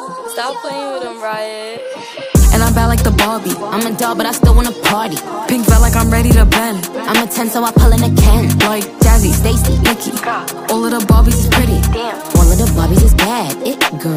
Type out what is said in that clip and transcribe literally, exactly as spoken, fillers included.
Stop playing with him, Riot. And I'm bad like the Barbie. I'm a doll, but I still wanna party. Pink felt like I'm ready to bend. I'm a ten, so I pull in a Ken. Like Jazzy, Stacy, Nikki. All of the Barbies is pretty. Damn. All of the Barbies is bad. It girl.